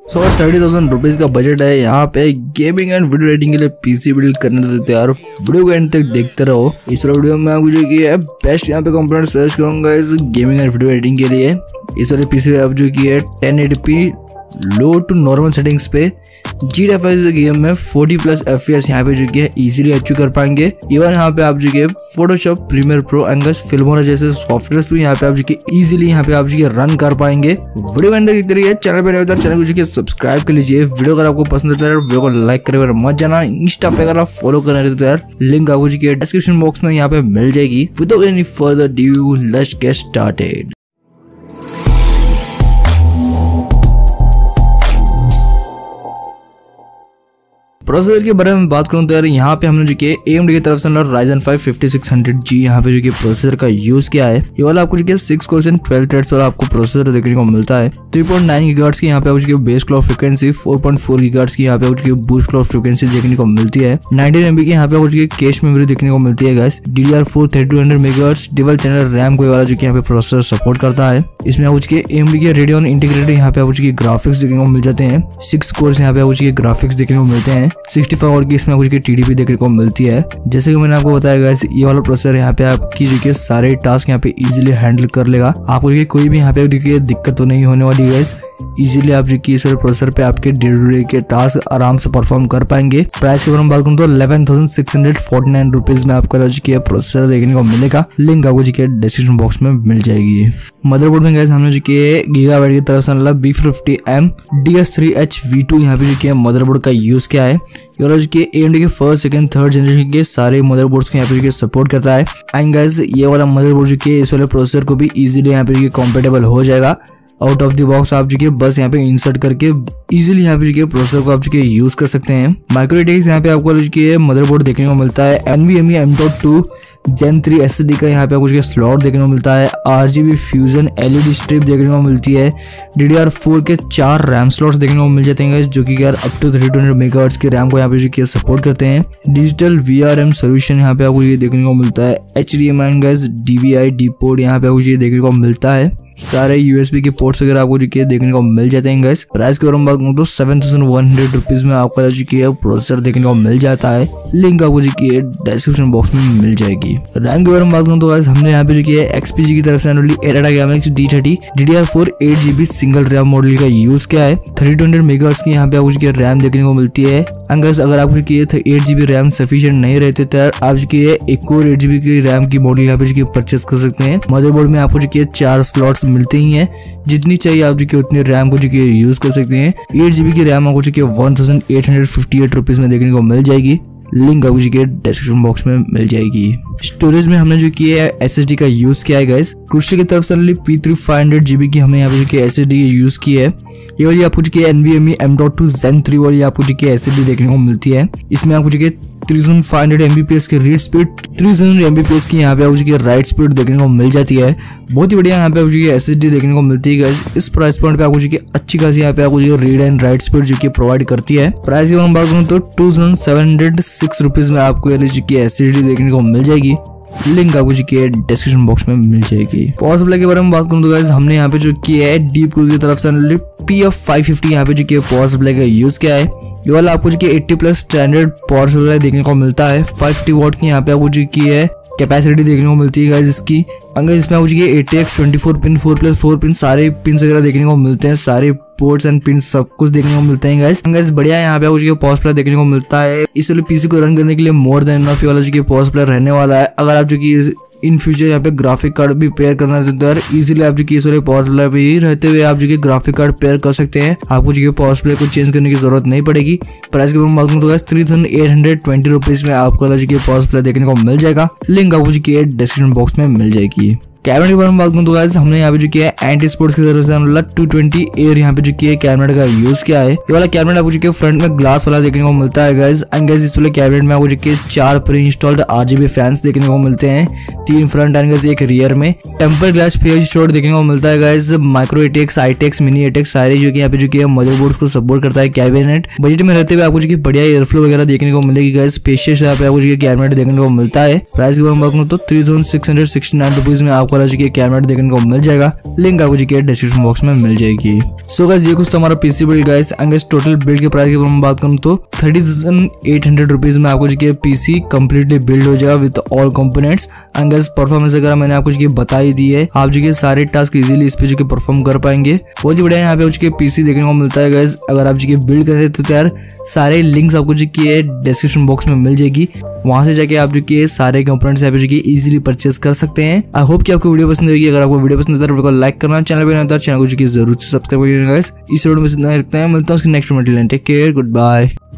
30,000 rupees का budget है। यहाँ पे गेमिंग एंड वीडियो एडिटिंग के लिए पीसी बिल्ड करने देते यार। वीडियो को एंड तक देखते रहो। इस वीडियो में आपको जो की है बेस्ट यहाँ पे कंपोनेंट सर्च करूंगा इस गेमिंग एंड वीडियो एडिटिंग के लिए। इस वाले पीसी पे आप जो की है 1080p low to normal settings पे GTA 5 गेम में 40+ FPS यहाँ पे जो कि है इजीली अचीव कर पाएंगे। इवन यहाँ पे आप जो कि फोटोशॉप, प्रीमियर प्रो, एंगस, फिल्मोरा जैसे सॉफ्टवेयर भी यहाँ पे आप जो कि इजीली यहाँ पे आप जो कि रन कर पाएंगे। वीडियो के अंदर देखते रहिए। चैनल पे नए हो तो चैनल को जो कि सब्सक्राइब कर लीजिए। वीडियो अगर आपको पसंद आता है वीडियो को लाइक करे मत जाना। इंस्टा पे अगर आप फॉलो करना रहते तो यार लिंक आपको जो कि डिस्क्रिप्शन बॉक्स में यहाँ पे मिल जाएगी। Without any further due let's get started. Processor के बारे में बात करूं तो यार यहाँ पे हमने जो कि AMD की तरफ से Ryzen 5 5600G यहाँ पे जो कि प्रोसेसर का यूज किया है। ये वाला आपको जो कि 6 कोर एंड 12 थ्रेड्स वाला आपको प्रोसेसर देखने को मिलता है। 3.9 GHz की यहाँ पे आपको बेस क्लॉक फ्रीक्वेंसी, 4.4 GHz की यहाँ पे आपको बूस्ट क्लॉक फ्रीक्वेंसी देखने को मिलती है। 19 MB की यहाँ पे आपको कैश मेमोरी देखने को मिलती है guys. DDR4 3200 MHz double channel RAM को वाला जो कि यहाँ पे प्रोसेसर सपोर्ट करता है। इसमें आपको AMD के रेडियन इंटीग्रेटेड यहाँ पे आपको ग्राफिक्स देखने को मिल जाते हैं। 6 कोर यहाँ पे आपको ग्राफिक्स देखने को मिलते हैं। 65 और की इसमें कुछ TDP देखने को मिलती है। जैसे कि मैंने आपको बताया गाइस ये वाला प्रोसेसर यहाँ पे आपकी जो कि सारे टास्क यहाँ पे इजीली हैंडल कर लेगा। आपको कोई भी यहाँ पे दिक्कत तो नहीं होने वाली गाइस। इजीली आप जो कि इस प्रोसेसर पे आपके डे के टास्क आराम से परफॉर्म कर पाएंगे। प्राइस के बारे में बात करूँ तो 11,649 रुपीज में आपका जो कि प्रोसेसर देखने को मिलेगा। लिंक आपको जो कि डिस्क्रिप्शन बॉक्स में मिल जाएगी। मदरबोर्ड में गाइस हमने जो कि गीगाबाइट की तरफ से B50M DS3HV2 यहाँ पे जो कि मदरबोर्ड का यूज किया है। जो कि AMD के फर्स्ट, सेकंड, थर्ड जनरेशन के सारे मदरबोर्ड्स को यहाँ पे जो सपोर्ट करता है। एंड गाइस ये वाला मदरबोर्ड जो कि इस वाले प्रोसेसर को भी इजीली यहाँ पे कंपेटेबल हो जाएगा। आउट ऑफ द बॉक्स आप जो कि बस यहाँ पे इंसर्ट करके इजीली यहाँ पे जो कि प्रोसेसर को आप जो कि यूज कर सकते हैं। माइक्रो ATX यहाँ पे आपको जो कि मदरबोर्ड देखने को मिलता है। NVMe M.2 Gen 3 SSD का यहाँ पे आपको स्लॉट देखने को मिलता है। RGB फ्यूजन LED स्ट्रिप देखने को मिलती है। DDR4 के 4 रैम स्लॉट्स देखने को मिल जाते हैं जो कि यार अप टू 3200 MHz की रैम को यहाँ पे जो कि सपोर्ट करते हैं। डिजिटल VRM सोल्यूशन यहाँ पे आपको ये देखने को मिलता है। HDMI guys DVI D port यहाँ पे आपको ये देखने को मिलता है। सारे USB के पोर्ट्स वगैरह आपको जो कि देखने को मिल जाते हैं गाइस। प्राइस के बारे में बात करूँ तो 7,100 रुपीज में आपका जो कि प्रोसेसर देखने को मिल जाता है। लिंक आपको जो कि डिस्क्रिप्शन बॉक्स में मिल जाएगी। रैम के बारे में बात करूँ तो गाइस हमने यहाँ पे जो कि XPG की तरफ से ATX D30 DDR4 8GB single RAM model का यूज किया है। 3200 MHz की यहाँ पे आपको जो कि रैम देखने को मिलती है। अगर आपको 8GB रैम सफिशिएंट नहीं रहते तो आप जो कि एक और 8GB की रैम की मॉडल यहाँ पे जो कि परचेस कर सकते हैं। मदरबोर्ड में आपको जो कि 4 स्लॉट्स मिलते ही हैं। जितनी चाहिए आप जो कि उतनी रैम को जो कि यूज कर सकते हैं। 8GB की रैम आपको जो कि 1,858 रुपीज में देखने को मिल जाएगी। लिंक आपको जो कि डिस्क्रिप्शन बॉक्स में मिल जाएगी। स्टोरेज में हमने जो कि SSD का यूज किया है गाइस। क्रूशल की तरफ से P3500GB की हमने यहाँ पे जो कि SSD यूज की है। ये वाली आपको जो कि NVMe M.2 Zen 3 वाली आपको जो कि SSD देखने को मिलती है। इसमें आपको जो कि 3500 Mbps की रीड स्पीड, 3000 Mbps की यहाँ पे आपको जो कि राइट स्पीड देखने को मिल जाती है। बहुत ही बढ़िया यहाँ पे आपको जो कि SSD देखने को मिलती है गाइस। इस प्राइस पॉइंट पे आपको जो कि अच्छी खासी यहाँ पे आपको जो रीड एंड राइट स्पीड जो कि प्रोवाइड करती है। प्राइस की बात करूँ तो 2,706 रुपीज में आपको जो कि SSD देखने को मिल जाएगी। लिंक आपको जो कि डिस्क्रिप्शन बॉक्स में मिल जाएगी। पावर सप्लाई के बारे में बात करूँ तो गाइस हमने यहाँ पे जो किया है डीप कूल की तरफ से PF550 यहाँ पे जो कि पावर सप्लाई का यूज किया है। ये वाला आपको जो कि 80+ स्टैंडर्ड पावर सप्लाई देखने को मिलता है। 550 वॉट की यहाँ पे आपको जो की है कैपेसिटी देखने को मिलती है गाइस इसकी। अगर इसमें आपको जो ATX 24 पिन 4+4 पिन सारे पिन वगैरह देखने को मिलते हैं। सारे पोर्ट्स एंड पिन सब कुछ देखने को मिलते हैं गाइस। बढ़िया यहाँ पे आपको पावर सप्लाई देखने को मिलता है। इस वाले पीसी को रन करने के लिए मोर देन इनफ वाला जो पावर सप्लाई रहने वाला है। अगर आप जो कि इन फ्यूचर यहाँ पे ग्राफिक कार्ड भी पेयर करना चाहते हैं तो इजीली आप जो कि इस वाले पावर सप्लाई पे ही रहते हुए आप जो कि ग्राफिक कार्ड पेयर कर सकते हैं। आपको जो कि पावर सप्लाई को चेंज करने की जरूरत नहीं पड़ेगी। प्राइस के बारे में बात करूँ तो गाइस 3,820 रुपीज में आपको जो कि पावर सप्लाई देखने को मिल जाएगा। लिंक आपको जो कि डिस्क्रिप्शन बॉक्स में मिल जाएगी। कैमरे के बारे में बात करूँ तो गाइस हमने यहाँ पे जो किया है एंटी स्पोर्ट्स की तरफ से 220 एयर यहाँ पे जो किया कैमरा का यूज किया है। ये वाला कैमरा आपको जो कि फ्रंट में ग्लास वाला देखने को मिलता है गाइस। एंड गाइस इस वाले कैमरे में आपको जो कि 4 प्री इंस्टॉल्ड RGB फैंस देखने को मिलते हैं। 3 फ्रंट एंड गाइस 1 रियर में। टेम्पर ग्लास फेस शॉट देखने को मिलता है गाइस। Micro ATX, ITX, mini ATX सारे जो कि यहाँ पे जो कि मदरबोर्ड्स को सपोर्ट करता है। कैबिनेट बजट में रहते हुए आपको जो कि बढ़िया एयरफ्लो वगैरह देखने को मिलेगी गाइस। स्पेशियस यहाँ पे आपको जो कि कैबिनेट देखने को मिलता है। प्राइस के बारे में बात करूँ तो 3,669 रुपीज में आपको आपको जो कि कैमरा देखने को मिल जाएगा, लिंक आपको जो कि डिस्क्रिप्शन बॉक्स में मिल जाएगी। सो गाइस ये कुछ तो हमारा PC build guys. And guys total build के प्राइस की मैं बात करूँ तो 30,800 रुपीज में आपको जो कि पीसी कंप्लीटली बिल्ड हो जाएगा with all components. And guys performance अगर मैंने आपको जो कि बता ही दी है, आप जो कि सारे टास्क इजीली इस पे जो कि परफॉर्म कर पाएंगे। बहुत ही बढ़िया यहाँ पे जो कि पीसी देखने को मिलता है गाइस। अगर आप जो कि बिल्ड कर रहे थे तो यार सारे लिंक्स आपको जो कि डिस्क्रिप्शन बॉक्स में मिल जाएगी, वहां से जाके आप जो कि सारे कंपोनेंट्स यहाँ पे जो कि इजीली परचेस कर सकते हैं। आई होप कि आपको वीडियो पसंद होगी। अगर आपको वीडियो पसंद है तो वीडियो को लाइक करना, चैनल पे नया तो चैनल को जो कि जरूर से सब्सक्राइब करिएगा गाइस। इस वीडियो में इतना रखते हैं, मिलता हूँ नेक्स्ट वीडियो में। Take care, good bye.